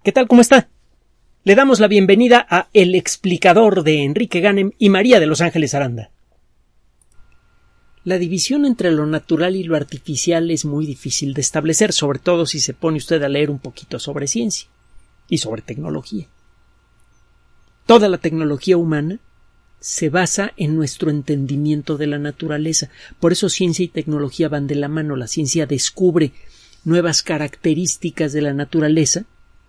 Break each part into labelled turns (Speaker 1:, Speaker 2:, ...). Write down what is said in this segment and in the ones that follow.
Speaker 1: ¿Qué tal? ¿Cómo está? Le damos la bienvenida a El Explicador de Enrique Ganem y María de Los Ángeles Aranda. La división entre lo natural y lo artificial es muy difícil de establecer, sobre todo si se pone usted a leer un poquito sobre ciencia y sobre tecnología. Toda la tecnología humana se basa en nuestro entendimiento de la naturaleza. Por eso ciencia y tecnología van de la mano. La ciencia descubre nuevas características de la naturaleza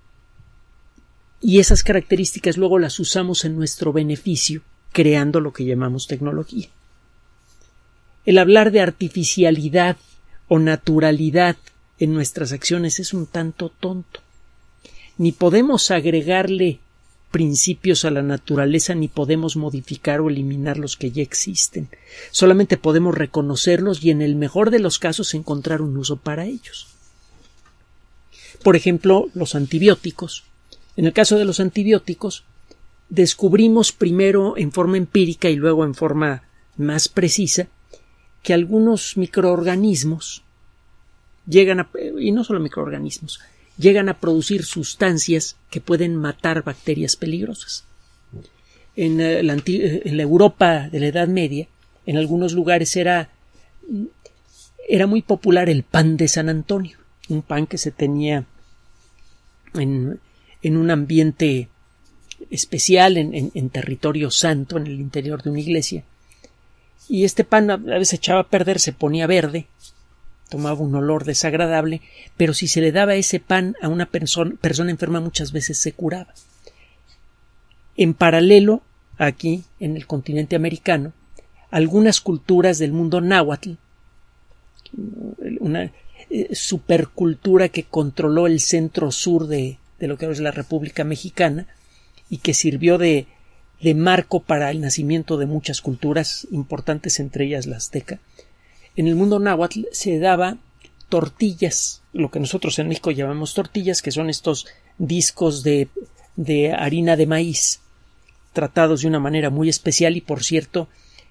Speaker 1: y esas características luego las usamos en nuestro beneficio, creando lo que llamamos tecnología. El hablar de artificialidad o naturalidad en nuestras acciones es un tanto tonto. Ni podemos agregarle principios a la naturaleza, ni podemos modificar o eliminar los que ya existen. Solamente podemos reconocerlos y en el mejor de los casos encontrar un uso para ellos. Por ejemplo, los antibióticos. En el caso de los antibióticos, descubrimos primero en forma empírica y luego en forma más precisa que algunos microorganismos y no solo microorganismos, llegan a producir sustancias que pueden matar bacterias peligrosas. En la Europa de la Edad Media, en algunos lugares era muy popular el pan de San Antonio, un pan que se tenía en un ambiente especial, en territorio santo, en el interior de una iglesia. Y este pan a veces echaba a perder, se ponía verde, tomaba un olor desagradable, pero si se le daba ese pan a una persona enferma muchas veces se curaba. En paralelo, aquí en el continente americano, algunas culturas del mundo náhuatl, una supercultura que controló el centro-sur de lo que ahora es la República Mexicana y que sirvió de marco para el nacimiento de muchas culturas importantes, entre ellas la azteca. En el mundo náhuatl se daba tortillas, lo que nosotros en México llamamos tortillas, que son estos discos de harina de maíz, tratados de una manera muy especial y, por cierto,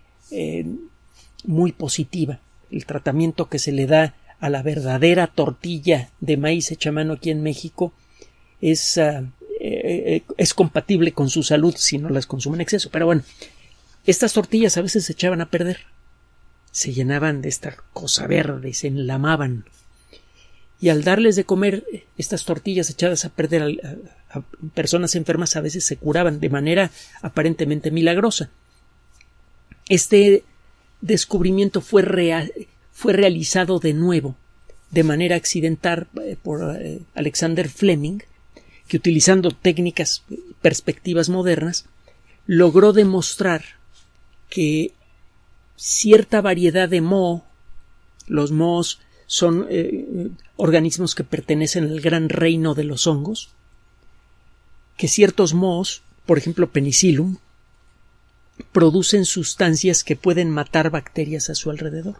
Speaker 1: muy positiva. El tratamiento que se le da a la verdadera tortilla de maíz hecha a mano aquí en México es compatible con su salud si no las consume en exceso. Pero bueno, estas tortillas a veces se echaban a perder, se llenaban de esta cosa verde, se enlamaban, y al darles de comer estas tortillas echadas a perder a personas enfermas a veces se curaban de manera aparentemente milagrosa. Este descubrimiento fue realizado de nuevo de manera accidental por Alexander Fleming, que utilizando técnicas, perspectivas modernas, logró demostrar que cierta variedad de moho, los mohos son organismos que pertenecen al gran reino de los hongos, que ciertos mohos, por ejemplo Penicillium, producen sustancias que pueden matar bacterias a su alrededor.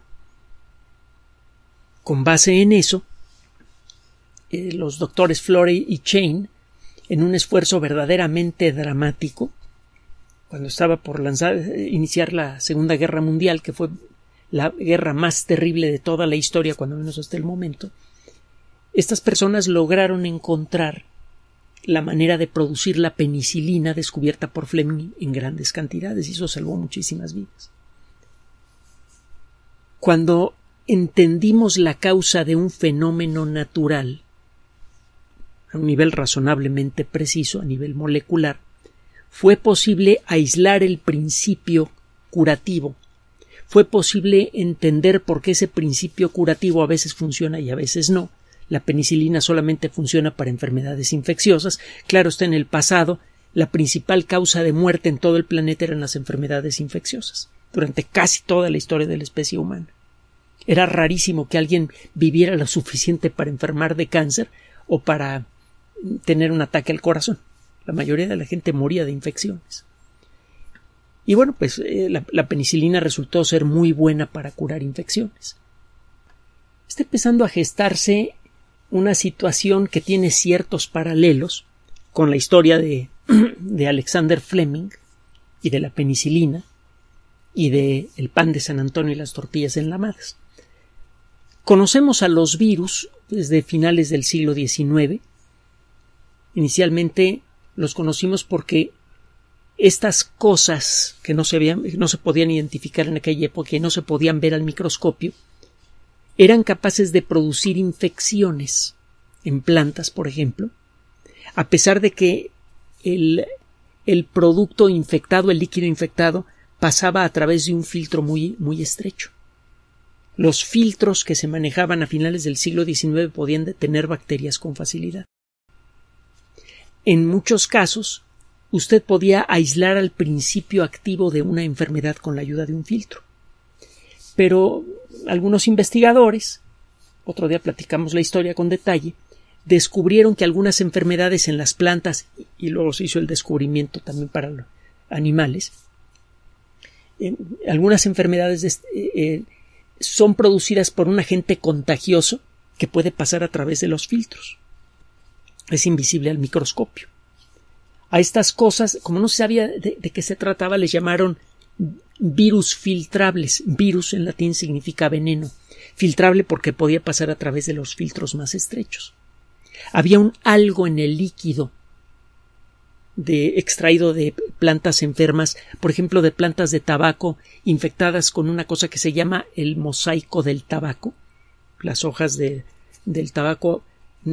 Speaker 1: Con base en eso, los doctores Florey y Chain, en un esfuerzo verdaderamente dramático, cuando estaba por iniciar la Segunda Guerra Mundial, que fue la guerra más terrible de toda la historia, cuando menos hasta el momento, estas personas lograron encontrar la manera de producir la penicilina descubierta por Fleming en grandes cantidades, y eso salvó muchísimas vidas. Cuando entendimos la causa de un fenómeno natural a un nivel razonablemente preciso, a nivel molecular, fue posible aislar el principio curativo. Fue posible entender por qué ese principio curativo a veces funciona y a veces no. La penicilina solamente funciona para enfermedades infecciosas. Claro está, en el pasado, la principal causa de muerte en todo el planeta eran las enfermedades infecciosas, durante casi toda la historia de la especie humana. Era rarísimo que alguien viviera lo suficiente para enfermar de cáncer o para tener un ataque al corazón. La mayoría de la gente moría de infecciones. Y bueno, pues la penicilina resultó ser muy buena para curar infecciones. Está empezando a gestarse una situación que tiene ciertos paralelos con la historia de Alexander Fleming y de la penicilina y de el pan de San Antonio y las tortillas enlamadas. Conocemos a los virus desde finales del siglo XIX Inicialmente los conocimos porque estas cosas que no se podían identificar en aquella época y no se podían ver al microscopio, eran capaces de producir infecciones en plantas, por ejemplo, a pesar de que el producto infectado, el líquido infectado, pasaba a través de un filtro muy, muy estrecho. Los filtros que se manejaban a finales del siglo XIX podían detener bacterias con facilidad. En muchos casos, usted podía aislar al principio activo de una enfermedad con la ayuda de un filtro. Pero algunos investigadores, otro día platicamos la historia con detalle, descubrieron que algunas enfermedades en las plantas, y luego se hizo el descubrimiento también para los animales, algunas enfermedades son producidas por un agente contagioso que puede pasar a través de los filtros. Es invisible al microscopio. A estas cosas, como no se sabía de qué se trataba, les llamaron virus filtrables. Virus en latín significa veneno. Filtrable porque podía pasar a través de los filtros más estrechos. Había algo en el líquido extraído de plantas enfermas, por ejemplo de plantas de tabaco infectadas con una cosa que se llama el mosaico del tabaco. Las hojas del tabaco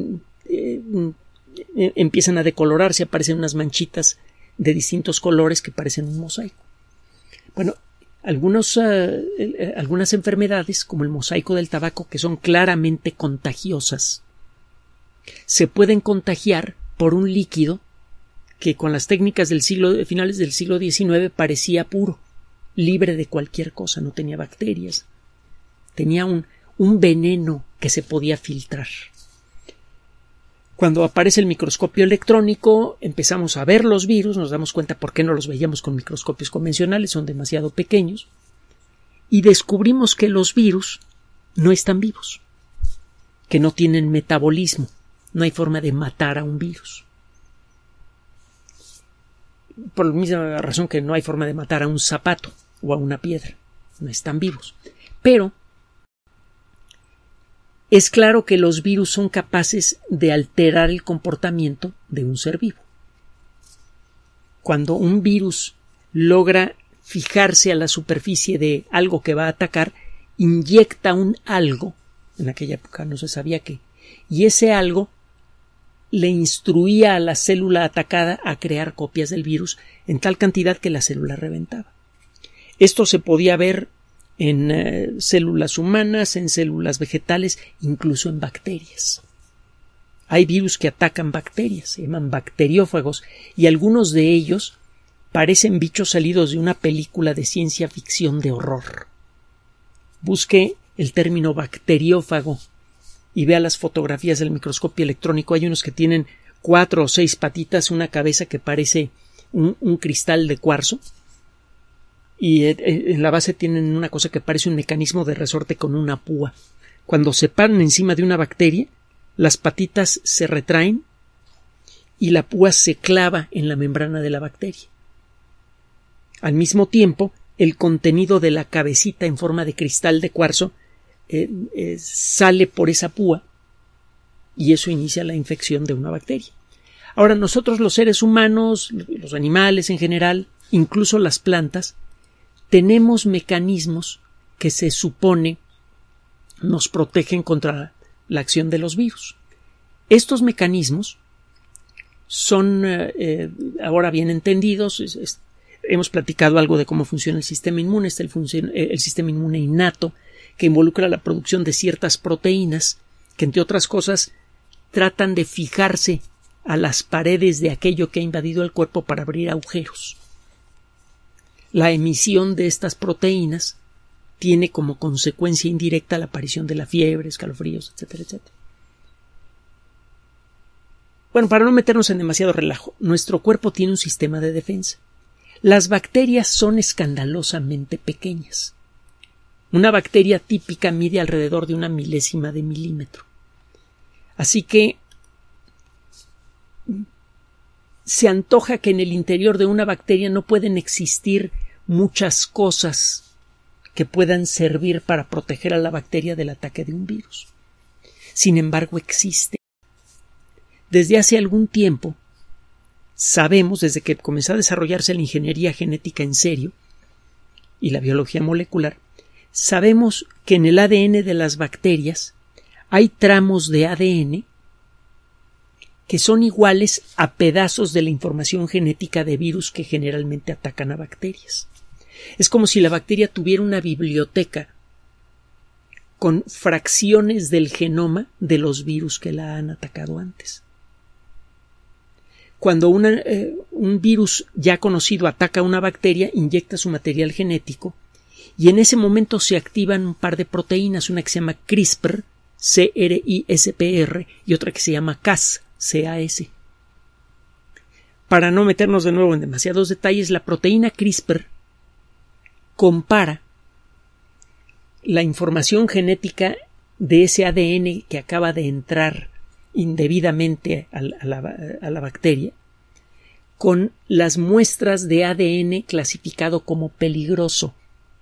Speaker 1: empiezan a decolorarse, aparecen unas manchitas de distintos colores que parecen un mosaico. Bueno, algunas enfermedades, como el mosaico del tabaco, que son claramente contagiosas, se pueden contagiar por un líquido que con las técnicas finales del siglo XIX parecía puro, libre de cualquier cosa, no tenía bacterias, tenía un veneno que se podía filtrar. Cuando aparece el microscopio electrónico, empezamos a ver los virus, nos damos cuenta por qué no los veíamos con microscopios convencionales, son demasiado pequeños, y descubrimos que los virus no están vivos, que no tienen metabolismo, no hay forma de matar a un virus. Por la misma razón que no hay forma de matar a un zapato o a una piedra, no están vivos. Pero es claro que los virus son capaces de alterar el comportamiento de un ser vivo. Cuando un virus logra fijarse a la superficie de algo que va a atacar, inyecta un algo, en aquella época no se sabía qué, y ese algo le instruía a la célula atacada a crear copias del virus en tal cantidad que la célula reventaba. Esto se podía ver en células humanas, en células vegetales, incluso en bacterias. Hay virus que atacan bacterias, se llaman bacteriófagos, y algunos de ellos parecen bichos salidos de una película de ciencia ficción de horror. Busque el término bacteriófago y vea las fotografías del microscopio electrónico. Hay unos que tienen 4 o 6 patitas, una cabeza que parece un cristal de cuarzo, y en la base tienen una cosa que parece un mecanismo de resorte con una púa. Cuando se paran encima de una bacteria, las patitas se retraen y la púa se clava en la membrana de la bacteria. Al mismo tiempo, el contenido de la cabecita en forma de cristal de cuarzo sale por esa púa y eso inicia la infección de una bacteria. Ahora, nosotros los seres humanos, los animales en general, incluso las plantas, tenemos mecanismos que se supone nos protegen contra la acción de los virus. Estos mecanismos son ahora bien entendidos. Hemos platicado algo de cómo funciona el sistema inmune. El sistema inmune innato, que involucra la producción de ciertas proteínas que, entre otras cosas, tratan de fijarse a las paredes de aquello que ha invadido el cuerpo para abrir agujeros. La emisión de estas proteínas tiene como consecuencia indirecta la aparición de la fiebre, escalofríos, etcétera, etcétera. Bueno, para no meternos en demasiado relajo, nuestro cuerpo tiene un sistema de defensa. Las bacterias son escandalosamente pequeñas. Una bacteria típica mide alrededor de 1 milésima de milímetro. Así que se antoja que en el interior de una bacteria no pueden existir muchas cosas que puedan servir para proteger a la bacteria del ataque de un virus. Sin embargo, existe. Desde hace algún tiempo sabemos, desde que comenzó a desarrollarse la ingeniería genética en serio y la biología molecular, sabemos que en el ADN de las bacterias hay tramos de ADN que son iguales a pedazos de la información genética de virus que generalmente atacan a bacterias. Es como si la bacteria tuviera una biblioteca con fracciones del genoma de los virus que la han atacado antes. Cuando un virus ya conocido ataca a una bacteria, inyecta su material genético y en ese momento se activan un par de proteínas, una que se llama CRISPR, CRISPR, y otra que se llama Cas, CAS. Para no meternos de nuevo en demasiados detalles, la proteína CRISPR compara la información genética de ese ADN que acaba de entrar indebidamente a la bacteria con las muestras de ADN clasificado como peligroso.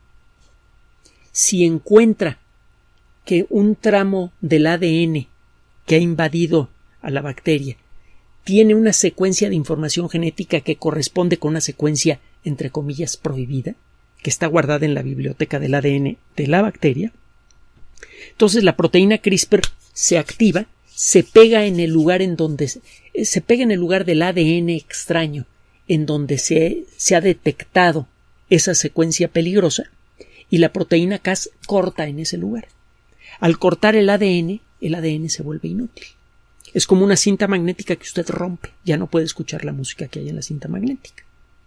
Speaker 1: Si encuentra que un tramo del ADN que ha invadido a la bacteria tiene una secuencia de información genética que corresponde con una secuencia, entre comillas, prohibida, que está guardada en la biblioteca del ADN de la bacteria, entonces la proteína CRISPR se activa, se pega en el lugar del ADN extraño en donde se ha detectado esa secuencia peligrosa, y la proteína Cas corta en ese lugar. Al cortar el ADN se vuelve inútil. Es como una cinta magnética que usted rompe, ya no puede escuchar la música que hay en la cinta magnética.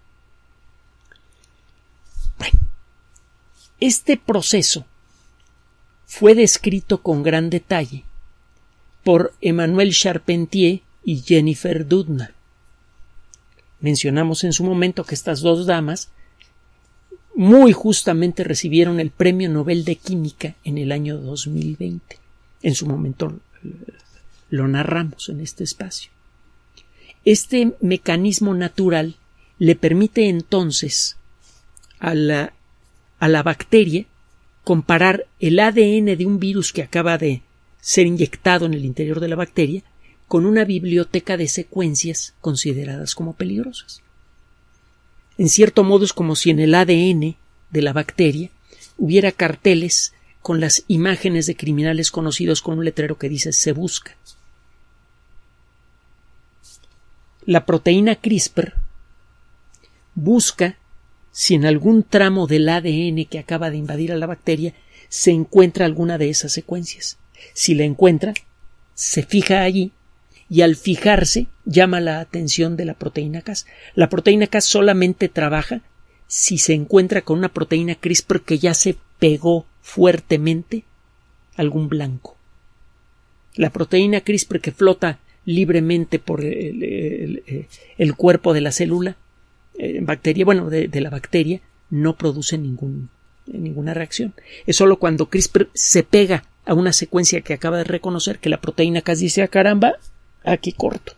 Speaker 1: Bueno, este proceso fue descrito con gran detalle por Emmanuel Charpentier y Jennifer Doudna. Mencionamos en su momento que estas dos damas muy justamente recibieron el Premio Nobel de Química en el año 2020. En su momento lo narramos en este espacio. Este mecanismo natural le permite entonces a la bacteria comparar el ADN de un virus que acaba de ser inyectado en el interior de la bacteria con una biblioteca de secuencias consideradas como peligrosas. En cierto modo es como si en el ADN de la bacteria hubiera carteles con las imágenes de criminales conocidos con un letrero que dice "se busca". La proteína CRISPR busca si en algún tramo del ADN que acaba de invadir a la bacteria se encuentra alguna de esas secuencias. Si la encuentra, se fija allí y al fijarse llama la atención de la proteína Cas. La proteína Cas solamente trabaja si se encuentra con una proteína CRISPR que ya se pegó fuertemente a algún blanco. La proteína CRISPR que flota libremente por el cuerpo de la célula bacteria, de la bacteria, no produce ninguna reacción. Es solo cuando CRISPR se pega a una secuencia que acaba de reconocer que la proteína Cas dice: caramba, aquí corto.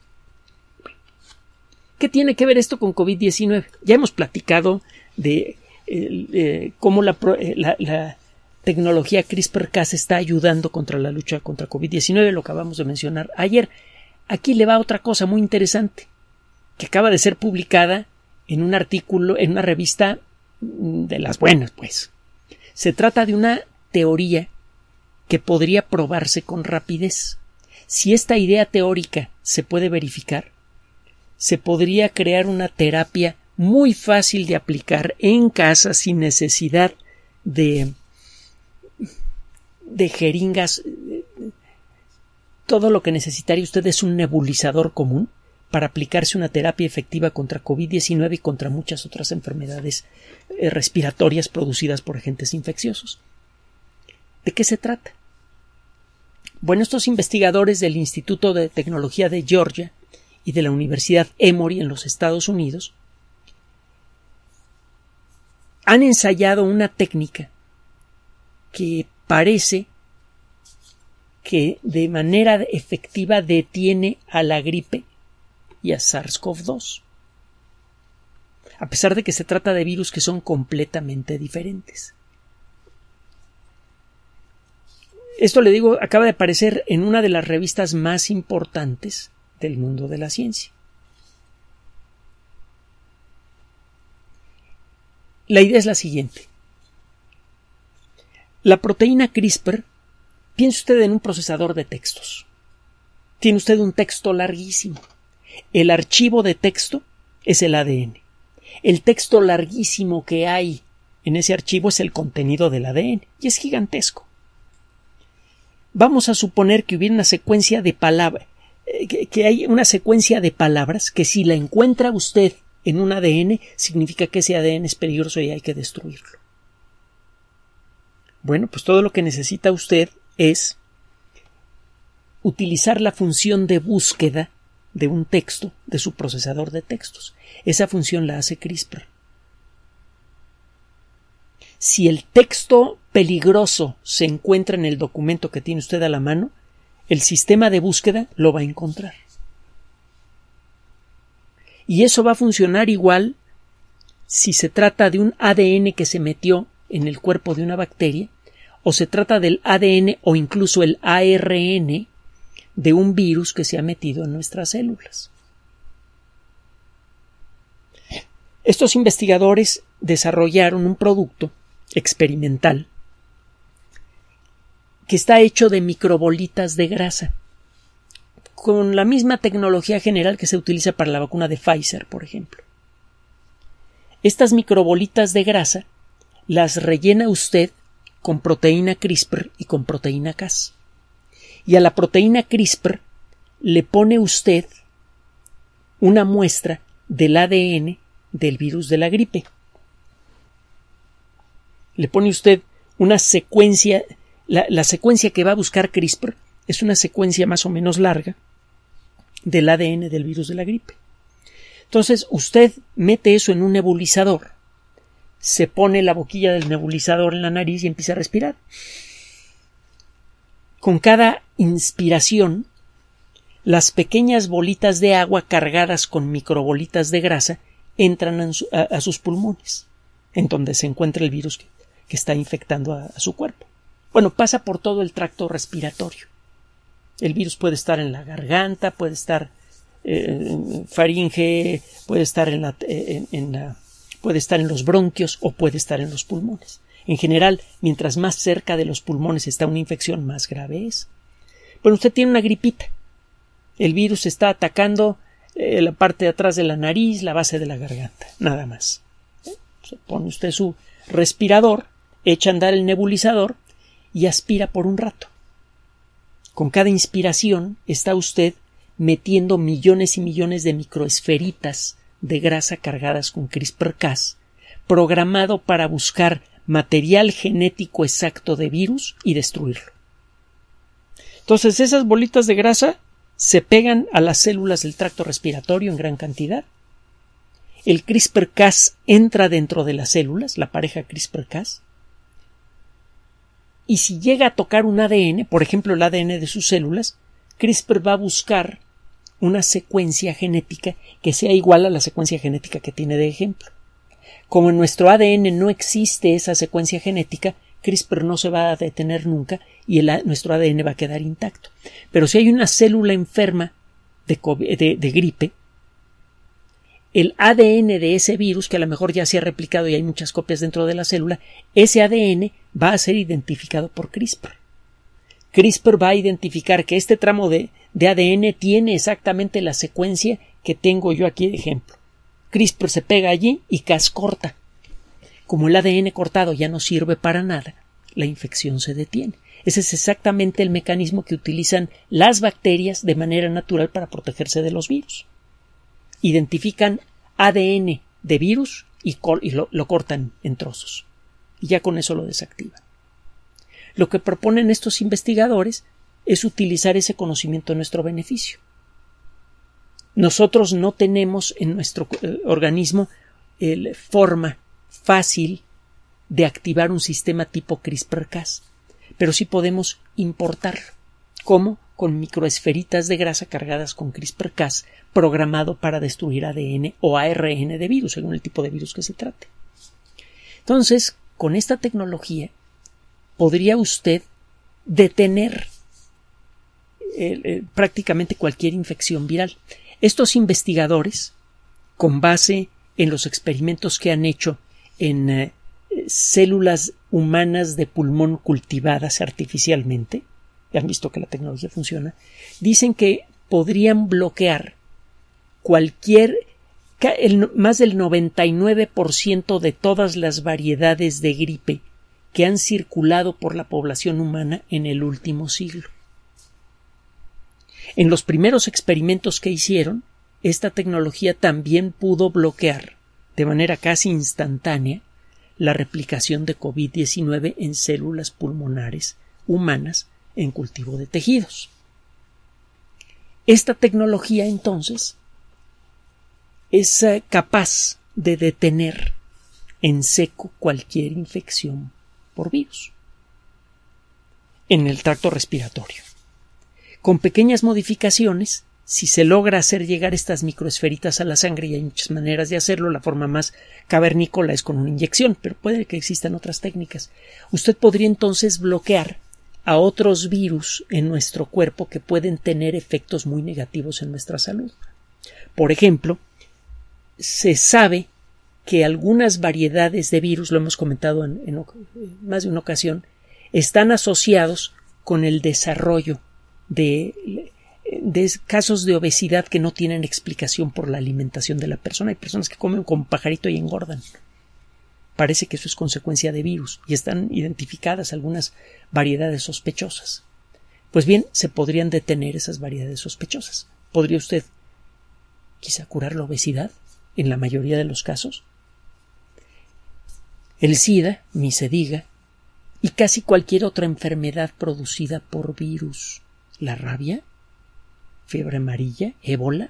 Speaker 1: ¿Qué tiene que ver esto con COVID-19? Ya hemos platicado de cómo la tecnología CRISPR-Cas está ayudando contra la lucha contra COVID-19, lo acabamos de mencionar ayer. Aquí le va otra cosa muy interesante que acaba de ser publicada en un artículo, en una revista de las buenas, pues. Se trata de una teoría que podría probarse con rapidez. Si esta idea teórica se puede verificar, se podría crear una terapia muy fácil de aplicar en casa sin necesidad de jeringas. Todo lo que necesitaría usted es un nebulizador común para aplicarse una terapia efectiva contra COVID-19 y contra muchas otras enfermedades respiratorias producidas por agentes infecciosos. ¿De qué se trata? Bueno, estos investigadores del Instituto de Tecnología de Georgia y de la Universidad Emory en los Estados Unidos han ensayado una técnica que parece que de manera efectiva detiene a la gripe y a SARS-CoV-2, a pesar de que se trata de virus que son completamente diferentes. Esto, le digo, acaba de aparecer en una de las revistas más importantes del mundo de la ciencia. La idea es la siguiente. La proteína CRISPR, piense usted en un procesador de textos. Tiene usted un texto larguísimo. El archivo de texto es el ADN. El texto larguísimo que hay en ese archivo es el contenido del ADN y es gigantesco. Vamos a suponer que hubiera una secuencia de palabras, que hay una secuencia de palabras que si la encuentra usted en un ADN significa que ese ADN es peligroso y hay que destruirlo. Bueno, pues todo lo que necesita usted es utilizar la función de búsqueda de un texto de su procesador de textos. Esa función la hace CRISPR. Si el texto peligroso se encuentra en el documento que tiene usted a la mano, el sistema de búsqueda lo va a encontrar. Y eso va a funcionar igual si se trata de un ADN que se metió en el cuerpo de una bacteria, o se trata del ADN o incluso el ARN de un virus que se ha metido en nuestras células. Estos investigadores desarrollaron un producto experimental que está hecho de microbolitas de grasa, con la misma tecnología general que se utiliza para la vacuna de Pfizer, por ejemplo. Estas microbolitas de grasa las rellena usted con proteína CRISPR y con proteína Cas. Y a la proteína CRISPR le pone usted una muestra del ADN del virus de la gripe. Le pone usted una secuencia, la secuencia que va a buscar CRISPR es una secuencia más o menos larga del ADN del virus de la gripe. Entonces usted mete eso en un nebulizador, se pone la boquilla del nebulizador en la nariz y empieza a respirar. Con cada inspiración, las pequeñas bolitas de agua cargadas con microbolitas de grasa entran a sus pulmones, en donde se encuentra el virus que está infectando a su cuerpo. Bueno, pasa por todo el tracto respiratorio. El virus puede estar en la garganta, puede estar en faringe, puede estar puede estar en los bronquios o puede estar en los pulmones. En general, mientras más cerca de los pulmones está una infección, más grave es. Bueno, usted tiene una gripita. El virus está atacando la parte de atrás de la nariz, la base de la garganta, nada más. Se pone usted su respirador, echa a andar el nebulizador y aspira por un rato. Con cada inspiración está usted metiendo millones y millones de microesferitas de grasa cargadas con CRISPR-Cas, programado para buscar material genético exacto de virus y destruirlo. Entonces esas bolitas de grasa se pegan a las células del tracto respiratorio en gran cantidad. El CRISPR-Cas entra dentro de las células, la pareja CRISPR-Cas, y si llega a tocar un ADN, por ejemplo el ADN de sus células, CRISPR va a buscar una secuencia genética que sea igual a la secuencia genética que tiene de ejemplo. Como en nuestro ADN no existe esa secuencia genética, CRISPR no se va a detener nunca y nuestro ADN va a quedar intacto. Pero si hay una célula enferma de gripe, el ADN de ese virus, que a lo mejor ya se ha replicado y hay muchas copias dentro de la célula, ese ADN va a ser identificado por CRISPR. CRISPR va a identificar que este tramo de ADN tiene exactamente la secuencia que tengo yo aquí de ejemplo. CRISPR se pega allí y Cas corta. Como el ADN cortado ya no sirve para nada, la infección se detiene. Ese es exactamente el mecanismo que utilizan las bacterias de manera natural para protegerse de los virus. Identifican ADN de virus y lo cortan en trozos. Y ya con eso lo desactivan. Lo que proponen estos investigadores es utilizar ese conocimiento a nuestro beneficio. Nosotros no tenemos en nuestro organismo forma fácil de activar un sistema tipo CRISPR-Cas, pero sí podemos importarlo. ¿Cómo? Con microesferitas de grasa cargadas con CRISPR-Cas programado para destruir ADN o ARN de virus, según el tipo de virus que se trate. Entonces, con esta tecnología podría usted detener prácticamente cualquier infección viral. Estos investigadores, con base en los experimentos que han hecho en células humanas de pulmón cultivadas artificialmente, ya han visto que la tecnología funciona, dicen que podrían bloquear más del 99% de todas las variedades de gripe que han circulado por la población humana en el último siglo. En los primeros experimentos que hicieron, esta tecnología también pudo bloquear de manera casi instantánea la replicación de COVID-19 en células pulmonares humanas en cultivo de tejidos. Esta tecnología, entonces, es capaz de detener en seco cualquier infección por virus en el tracto respiratorio. Con pequeñas modificaciones, si se logra hacer llegar estas microesferitas a la sangre, y hay muchas maneras de hacerlo, la forma más cavernícola es con una inyección, pero puede que existan otras técnicas. Usted podría entonces bloquear a otros virus en nuestro cuerpo que pueden tener efectos muy negativos en nuestra salud. Por ejemplo, se sabe que algunas variedades de virus, lo hemos comentado en más de una ocasión, están asociados con el desarrollo de casos de obesidad que no tienen explicación por la alimentación de la persona. Hay personas que comen como pajarito y engordan. Parece que eso es consecuencia de virus y están identificadas algunas variedades sospechosas. Pues bien, se podrían detener esas variedades sospechosas. ¿Podría usted quizá curar la obesidad en la mayoría de los casos? El SIDA, ni se diga, y casi cualquier otra enfermedad producida por virus. La rabia, fiebre amarilla, ébola.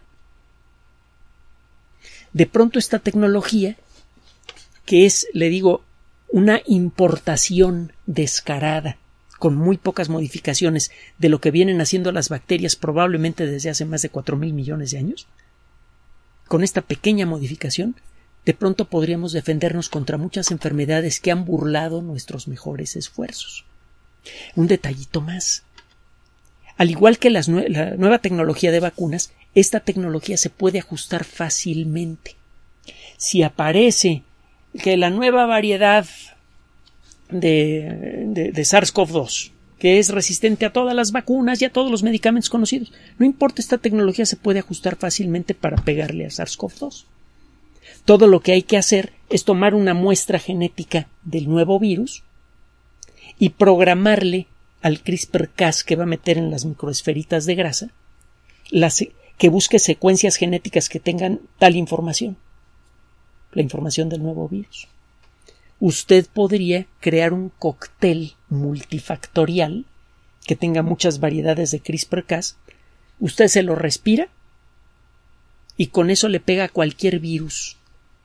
Speaker 1: De pronto esta tecnología, que es, le digo, una importación descarada, con muy pocas modificaciones de lo que vienen haciendo las bacterias probablemente desde hace más de 4,000 millones de años, con esta pequeña modificación, de pronto podríamos defendernos contra muchas enfermedades que han burlado nuestros mejores esfuerzos. Un detallito más. Al igual que la nueva tecnología de vacunas, esta tecnología se puede ajustar fácilmente. Si aparece que la nueva variedad de SARS-CoV-2, que es resistente a todas las vacunas y a todos los medicamentos conocidos, no importa, esta tecnología se puede ajustar fácilmente para pegarle a SARS-CoV-2. Todo lo que hay que hacer es tomar una muestra genética del nuevo virus y programarle al CRISPR-Cas que va a meter en las microesferitas de grasa, que busque secuencias genéticas que tengan tal información, la información del nuevo virus. Usted podría crear un cóctel multifactorial que tenga muchas variedades de CRISPR-Cas, usted se lo respira y con eso le pega a cualquier virus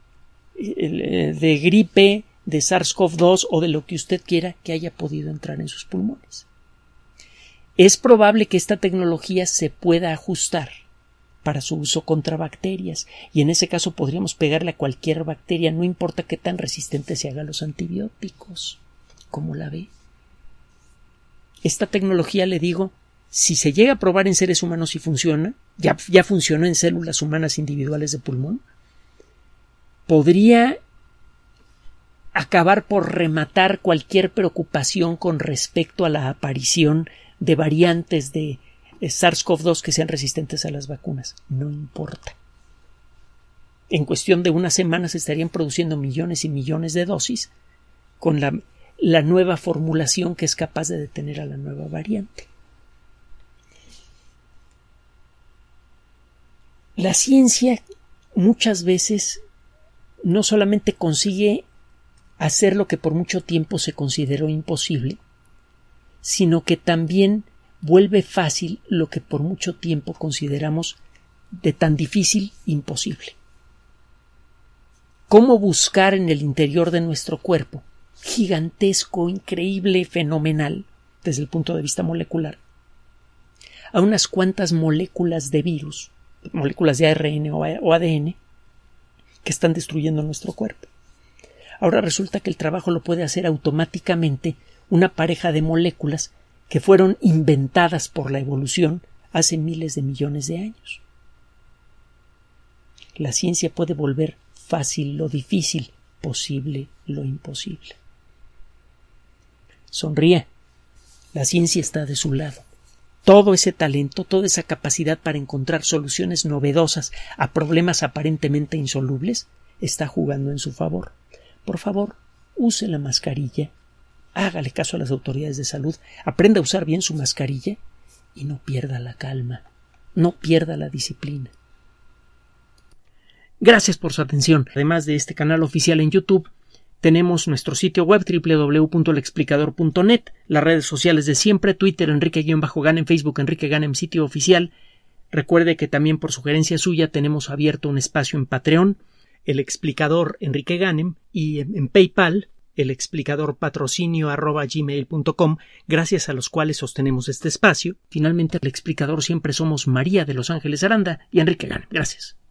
Speaker 1: de gripe, de SARS-CoV-2 o de lo que usted quiera que haya podido entrar en sus pulmones. Es probable que esta tecnología se pueda ajustar para su uso contra bacterias y en ese caso podríamos pegarle a cualquier bacteria, no importa qué tan resistente se haga a los antibióticos. ¿Cómo la ve? Esta tecnología, le digo, si se llega a probar en seres humanos y funciona, ya funcionó en células humanas individuales de pulmón, podría acabar por rematar cualquier preocupación con respecto a la aparición de variantes de SARS-CoV-2 que sean resistentes a las vacunas. No importa. En cuestión de unas semanas se estarían produciendo millones y millones de dosis con la nueva formulación que es capaz de detener a la nueva variante. La ciencia muchas veces no solamente consigue hacer lo que por mucho tiempo se consideró imposible, sino que también vuelve fácil lo que por mucho tiempo consideramos de tan difícil imposible. ¿Cómo buscar en el interior de nuestro cuerpo, gigantesco, increíble, fenomenal, desde el punto de vista molecular, a unas cuantas moléculas de virus, moléculas de ARN o ADN, que están destruyendo nuestro cuerpo? Ahora resulta que el trabajo lo puede hacer automáticamente una pareja de moléculas que fueron inventadas por la evolución hace miles de millones de años. La ciencia puede volver fácil lo difícil, posible lo imposible. Sonríe. La ciencia está de su lado. Todo ese talento, toda esa capacidad para encontrar soluciones novedosas a problemas aparentemente insolubles está jugando en su favor. Por favor, use la mascarilla, hágale caso a las autoridades de salud, aprenda a usar bien su mascarilla y no pierda la calma, no pierda la disciplina. Gracias por su atención. Además de este canal oficial en YouTube, tenemos nuestro sitio web www.lexplicador.net, las redes sociales de siempre, Twitter Enrique-Ganem, Facebook Enrique Ganem, sitio oficial. Recuerde que también por sugerencia suya tenemos abierto un espacio en Patreon, el explicador Enrique Ganem, y en PayPal, el explicador patrocinio@gmail.com, gracias a los cuales sostenemos este espacio. Finalmente, el explicador siempre somos María de Los Ángeles Aranda y Enrique Ganem. Gracias.